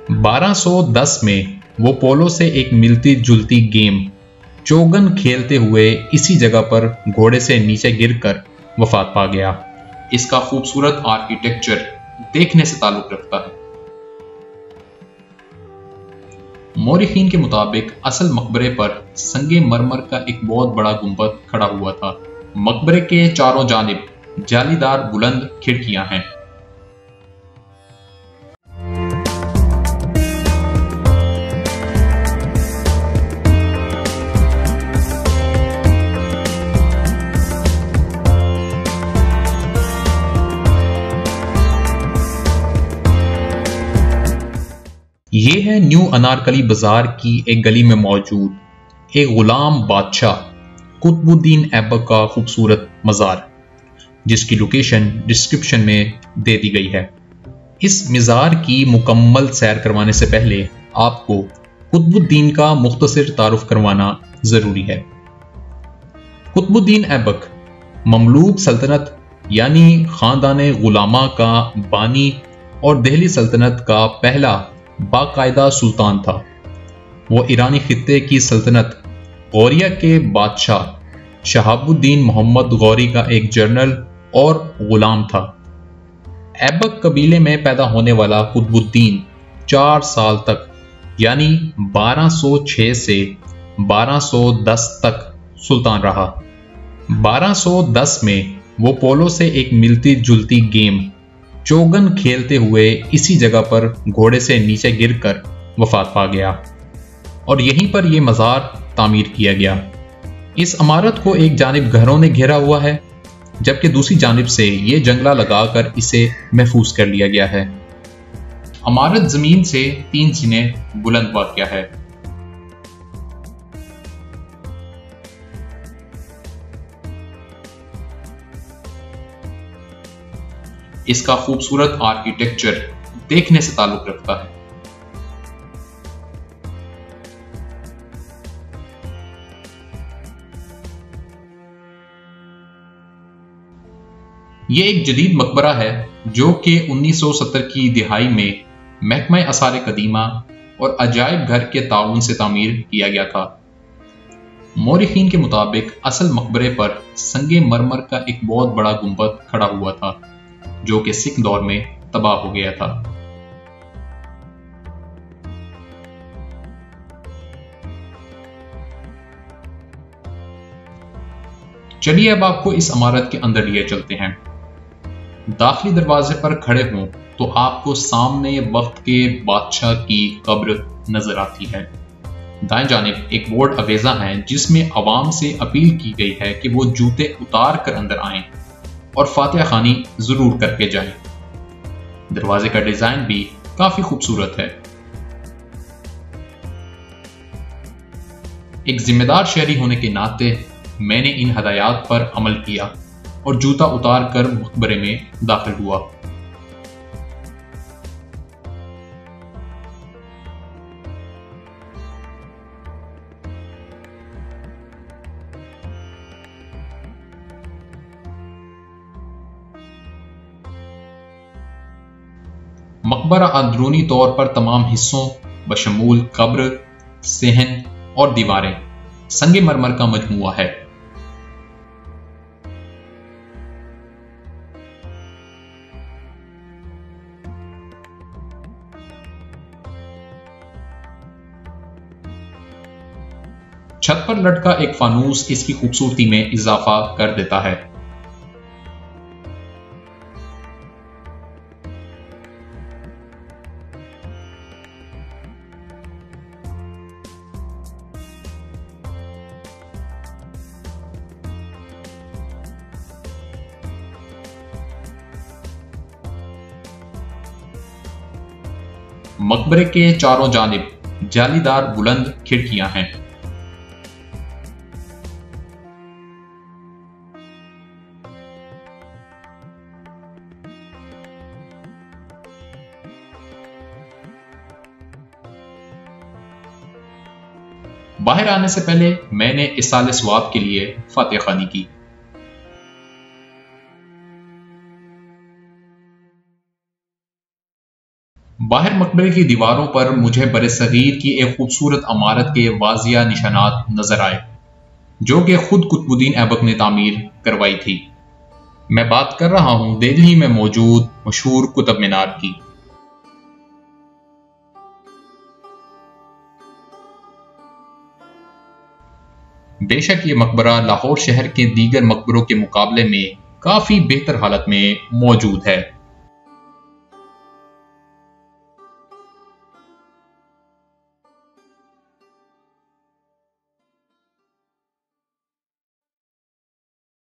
1210 میں وہ پولو سے ایک ملتی جلتی گیم چوگن کھیلتے ہوئے اسی جگہ پر گھوڑے سے نیچے گر کر وفات پا گیا۔ اس کا خوبصورت آرکیٹیکچر دیکھنے سے تعلق رکھتا ہے۔ مورخین کے مطابق اصل مقبرے پر سنگ مرمر کا ایک بہت بڑا گنبد کھڑا ہوا تھا۔ مقبرے کے چاروں جانب جالی دار بلند کھڑکیاں ہیں۔ یہ ہے نیو انارکلی بازار کی ایک گلی میں موجود ایک غلام بادشاہ قطب الدین ایبک کا خوبصورت مزار، جس کی لوکیشن ڈسکرپشن میں دے دی گئی ہے۔ اس مزار کی مکمل سیر کروانے سے پہلے آپ کو قطب الدین کا مختصر تعارف کروانا ضروری ہے۔ قطب الدین ایبک مملوک سلطنت یعنی خاندان غلامہ کا بانی اور دہلی سلطنت کا پہلا باقاعدہ سلطان تھا۔ وہ ایرانی خطے کی سلطنت غوریہ کے بادشاہ شہاب الدین محمد غوری کا ایک جنرل اور غلام تھا۔ ایبک قبیلے میں پیدا ہونے والا قطب الدین 4 سال تک یعنی 1206 سے 1210 تک سلطان رہا۔ 1210 میں وہ پولو سے ایک ملتی جلتی گیم چوگن کھیلتے ہوئے اسی جگہ پر گھوڑے سے نیچے گر کر وفات پا گیا اور یہیں پر یہ مزار تعمیر کیا گیا۔ اس عمارت کو ایک جانب گھروں نے گھیرا ہوا ہے جبکہ دوسری جانب سے یہ جنگلہ لگا کر اسے محفوظ کر لیا گیا ہے۔ عمارت زمین سے 3 سینے بلند واقع ہے۔ اس کا خوبصورت آرکیٹیکچر دیکھنے سے تعلق رکھتا ہے۔ یہ ایک جدید مقبرہ ہے جو کہ 1970 کی دہائی میں محکمہ آثار قدیمہ اور عجائب گھر کے تعاون سے تعمیر کیا گیا تھا۔ مورخین کے مطابق اصل مقبرے پر سنگ مرمر کا ایک بہت بڑا گنبد کھڑا ہوا تھا جو کہ سکھ دور میں تباہ ہو گیا تھا۔ چلیے اب آپ کو اس عمارت کے اندر لیے چلتے ہیں۔ داخلی دروازے پر کھڑے ہوں تو آپ کو سامنے وقت کے بادشاہ کی قبر نظر آتی ہے۔ دائیں جانب ایک بورڈ آویزاں ہے جس میں عوام سے اپیل کی گئی ہے کہ وہ جوتے اتار کر اندر آئیں اور فاتحہ خوانی ضرور کر کے جائیں۔ دروازے کا ڈیزائن بھی کافی خوبصورت ہے۔ ایک ذمہ دار شہری ہونے کے ناطے میں نے ان ہدایات پر عمل کیا اور جوتا اتار کر مقبرے میں داخل ہوا۔ مقبرہ اندرونی طور پر تمام حصوں بشمول قبر، صحن اور دیواریں سنگ مرمر کا مجموعہ ہے۔ چھت پر لٹکا ایک فانوس اس کی خوبصورتی میں اضافہ کر دیتا ہے۔ مقبرے کے چاروں جانب جالی دار بلند کھڑکیاں ہیں۔ باہر آنے سے پہلے میں نے اصال ثواب کے لیے فاتحہ خوانی کی۔ باہر مقبرے کی دیواروں پر مجھے برصغیر کی ایک خوبصورت عمارت کے واضح نشانات نظر آئے جو کہ خود قطب الدین ایبک نے تعمیر کروائی تھی۔ میں بات کر رہا ہوں دہلی میں موجود مشہور قطب مینار کی۔ بے شک یہ مقبرہ لاہور شہر کے دیگر مقبروں کے مقابلے میں کافی بہتر حالت میں موجود ہے۔